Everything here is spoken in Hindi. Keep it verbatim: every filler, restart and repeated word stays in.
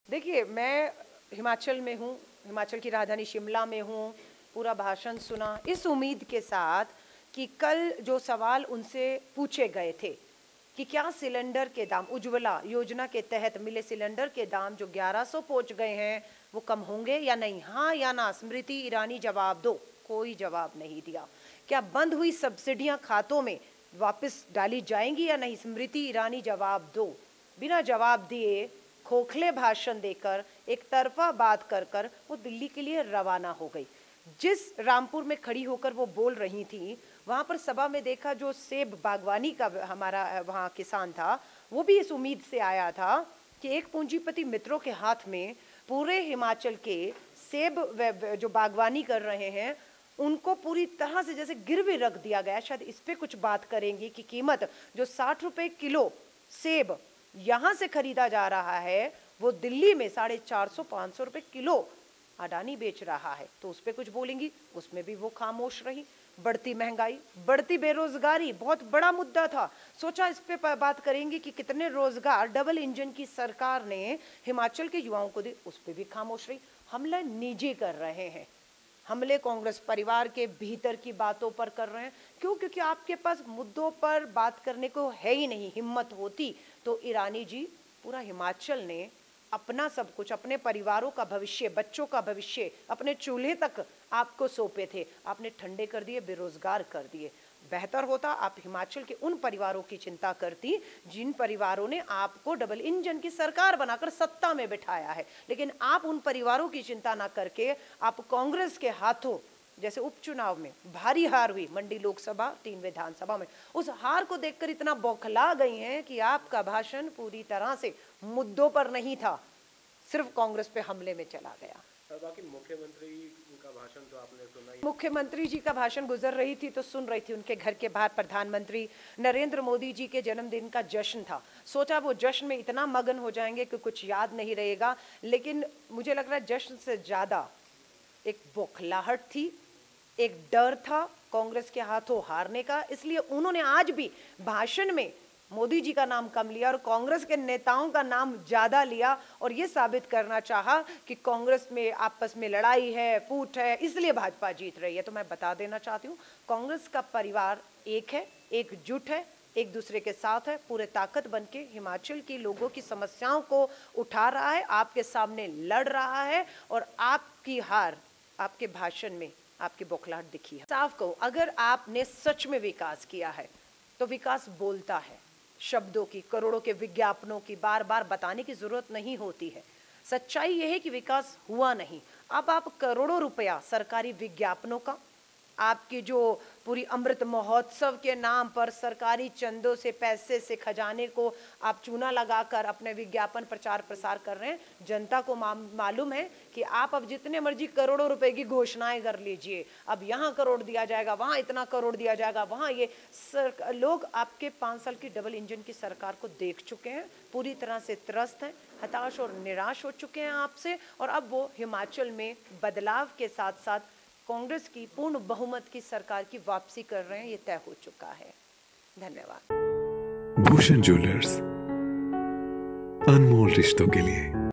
देखिए, मैं हिमाचल में हूँ, हिमाचल की राजधानी शिमला में हूँ, पूरा भाषण सुना इस उम्मीद के साथ कि कल जो सवाल उनसे पूछे गए थे कि क्या सिलेंडर के दाम, उज्ज्वला योजना के तहत मिले सिलेंडर के दाम जो ग्यारह सौ पहुँच गए हैं वो कम होंगे या नहीं, हाँ या ना। स्मृति ईरानी जवाब दो, कोई जवाब नहीं दिया। क्या बंद हुई सब्सिडियां खातों में वापस डाली जाएंगी या नहीं, स्मृति ईरानी जवाब दो। बिना जवाब दिए, खोखले भाषण देकर, एक तरफा बात कर कर वो दिल्ली के लिए रवाना हो गई। जिस रामपुर में खड़ी होकर वो बोल रही थी, वहां पर सभा में देखा जो सेब बागवानी का हमारा वहां किसान था, वो भी इस उम्मीद से आया था कि एक पूंजीपति मित्रों के हाथ में पूरे हिमाचल के सेब जो बागवानी कर रहे हैं उनको पूरी तरह से जैसे गिरवी रख दिया गया। शायद इस पे कुछ बात करेंगी कि कीमत जो साठ रुपए किलो सेब यहां से खरीदा जा रहा है वो दिल्ली में साढ़े चार सौ पाँच सौ रुपए किलो अडानी बेच रहा है, तो उस पर कुछ बोलेंगी। उसमें भी वो खामोश रही। बढ़ती महंगाई, बढ़ती बेरोजगारी बहुत बड़ा मुद्दा था। सोचा इस पे बात करेंगी कि कितने रोजगार डबल इंजन की सरकार ने हिमाचल के युवाओं को दिए, उस पर भी खामोश रही। हमला निजी कर रहे हैं, हमले कांग्रेस परिवार के भीतर की बातों पर कर रहे हैं। क्यों? क्योंकि आपके पास मुद्दों पर बात करने को है ही नहीं। हिम्मत होती तो ईरानी जी, पूरा हिमाचल ने अपना सब कुछ, अपने परिवारों का भविष्य, बच्चों का भविष्य, अपने चूल्हे तक आपको सौंपे थे, आपने ठंडे कर दिए, बेरोजगार कर दिए। बेहतर होता आप हिमाचल के उन परिवारों की चिंता करती जिन परिवारों ने आपको डबल इंजन की सरकार बनाकर सत्ता में बिठाया है। लेकिन आप उन परिवारों की चिंता ना करके आप कांग्रेस के हाथों, जैसे उपचुनाव में भारी हार हुई मंडी लोकसभा, तीन विधानसभा में, उस हार को देखकर इतना बौखला गई हैं कि आपका भाषण पूरी तरह से मुद्दों पर नहीं था, सिर्फ कांग्रेस पे हमले में चला गया। बाकी मुख्यमंत्री का भाषण तो आपने सुना ही। मुख्यमंत्री जी का भाषण गुजर रही थी तो सुन रही थी। उनके घर के बाहर प्रधानमंत्री नरेंद्र मोदी जी के जन्मदिन का जश्न था। सोचा वो जश्न में इतना मगन हो जाएंगे कि कुछ याद नहीं रहेगा, लेकिन मुझे लग रहा है जश्न से ज्यादा एक बौखलाहट थी, एक डर था कांग्रेस के हाथों हारने का। इसलिए उन्होंने आज भी भाषण में मोदी जी का नाम कम लिया और कांग्रेस के नेताओं का नाम ज्यादा लिया और ये साबित करना चाहा कि कांग्रेस में आपस में लड़ाई है, फूट है, इसलिए भाजपा जीत रही है। तो मैं बता देना चाहती हूँ, कांग्रेस का परिवार एक है, एकजुट है, एक दूसरे के साथ है, पूरे ताकत बन के हिमाचल के लोगों की समस्याओं को उठा रहा है, आपके सामने लड़ रहा है। और आपकी हार आपके भाषण में, आपकी बौखलाहट दिखी है। साफ कहूं, अगर आपने सच में विकास किया है तो विकास बोलता है, शब्दों की, करोड़ों के विज्ञापनों की बार बार बताने की जरूरत नहीं होती है। सच्चाई यह है कि विकास हुआ नहीं। अब आप करोड़ों रुपया सरकारी विज्ञापनों का, आपकी जो पूरी अमृत महोत्सव के नाम पर सरकारी चंदों से, पैसे से, खजाने को आप चूना लगाकर अपने विज्ञापन प्रचार प्रसार कर रहे हैं। जनता को मालूम है कि आप अब जितने मर्जी करोड़ों रुपए की घोषणाएं कर लीजिए, अब यहाँ करोड़ दिया जाएगा, वहाँ इतना करोड़ दिया जाएगा, वहाँ ये सर, लोग आपके पाँच साल की डबल इंजन की सरकार को देख चुके हैं, पूरी तरह से त्रस्त हैं, हताश और निराश हो चुके हैं आपसे। और अब वो हिमाचल में बदलाव के साथ साथ कांग्रेस की पूर्ण बहुमत की सरकार की वापसी कर रहे हैं, ये तय हो चुका है। धन्यवाद। भूषण ज्वेलर्स, अनमोल रिश्तों के लिए।